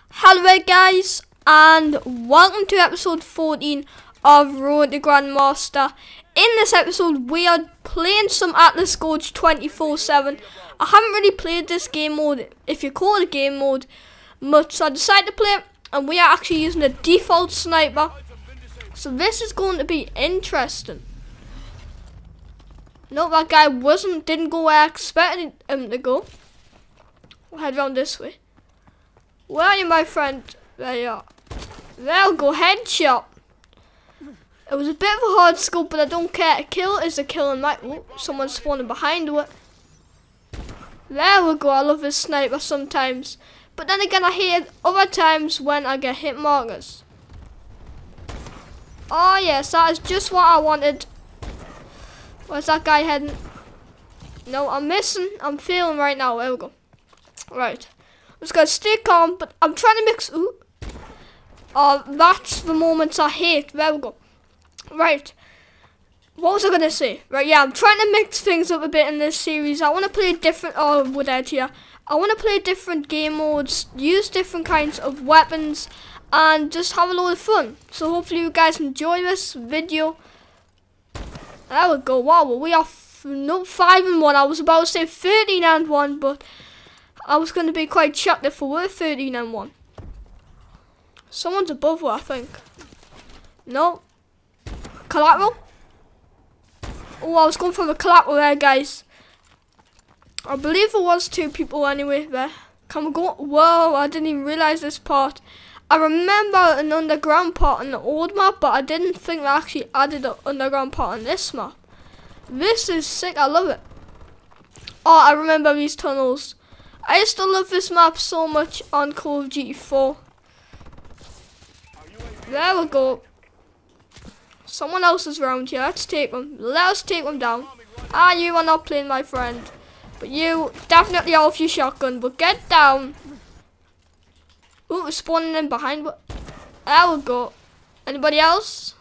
Hello guys, and welcome to episode 14 of Road to Grandmaster. In this episode we are playing some Atlas Gorge 24/7. I haven't really played this game mode, if you call it a game mode, much, so I decided to play it, and we are actually using a default sniper. So this is going to be interesting. No, that guy didn't go where I expected him to go. We'll head round this way. Where are you, my friend? There you are. There we go, headshot. It was a bit of a hard scope, but I don't care. A kill is a kill, and someone's spawning behind it. There we go, I love this sniper sometimes. But then again, I hate other times when I get hit markers. Oh yes, that is just what I wanted. Where's that guy heading? No, I'm missing. I'm failing right now. There we go. Right. I'm just gonna stay calm, but I'm trying to mix. Ooh. Oh, that's the moments I hate. There we go. Right. What was I gonna say? Right, yeah, I'm trying to mix things up a bit in this series. I want to play different. Oh, wood edge here. I want to play different game modes, use different kinds of weapons, and just have a lot of fun. So hopefully you guys enjoy this video. There we go. Wow, we are not 5-1. I was about to say 13-1, but I was going to be quite shocked if we were 13-1. Someone's above her, I think. No. Collateral? Oh, I was going for the collateral there, guys. I believe there was 2 people anyway there. Can we go? Whoa, I didn't even realise this part. I remember an underground part on the old map, but I didn't think they actually added an underground part on this map. This is sick, I love it. Oh, I remember these tunnels. I used to love this map so much on Call of Duty 4. There we go. Someone else is around here. Let's take them. Let us take them down. Ah, you are not playing, my friend. But you definitely are off your shotgun. But get down. Ooh, we're spawning in behind. There we go. Anybody else?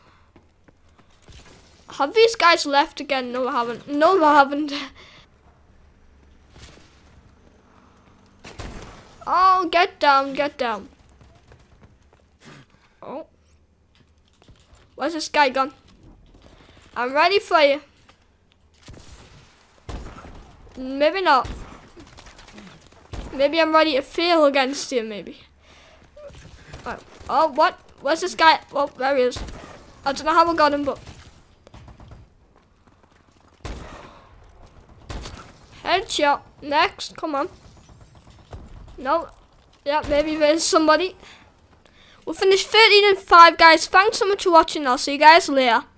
Have these guys left again? No, I haven't. No, I haven't. Oh, get down, get down. Oh. Where's this guy gone? I'm ready for you. Maybe not. Maybe I'm ready to fail against you, maybe. Oh, what? Where's this guy? Oh, there he is. I don't know how I got him, but... Headshot. Next, come on. No. Yeah, maybe there's somebody. We'll finish 13-5, guys. Thanks so much for watching. I'll see you guys later.